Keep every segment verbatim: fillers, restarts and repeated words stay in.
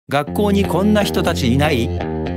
学校にこんな人たちいない？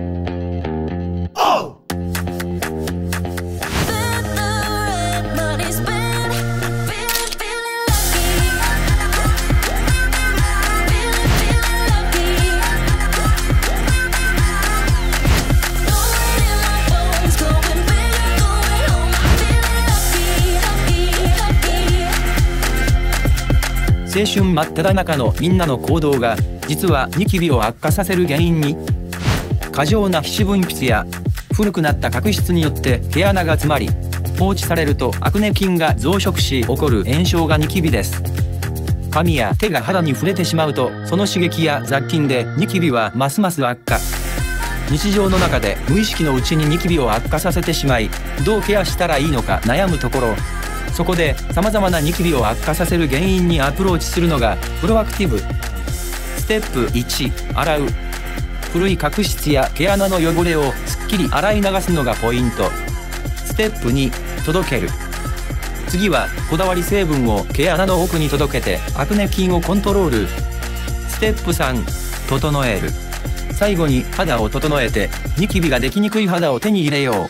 青春真っ只中のみんなの行動が実はニキビを悪化させる原因に。過剰な皮脂分泌や古くなった角質によって毛穴が詰まり、放置されるとアクネ菌が増殖し起こる炎症がニキビです。髪や手が肌に触れてしまうと、その刺激や雑菌でニキビはますます悪化。日常の中で無意識のうちにニキビを悪化させてしまい、どうケアしたらいいのか悩むところ、そこで様々なニキビを悪化させる原因にアプローチするのがプロアクティブ。ステップいち、洗う。古い角質や毛穴の汚れをすっきり洗い流すのがポイント。ステップに、届ける。次はこだわり成分を毛穴の奥に届けてアクネ菌をコントロール。ステップさん、整える。最後に肌を整えてニキビができにくい肌を手に入れよう。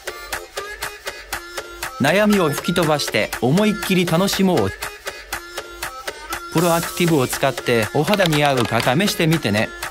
悩みを吹き飛ばして思いっきり楽しもう。プロアクティブを使ってお肌に合うか試してみてね。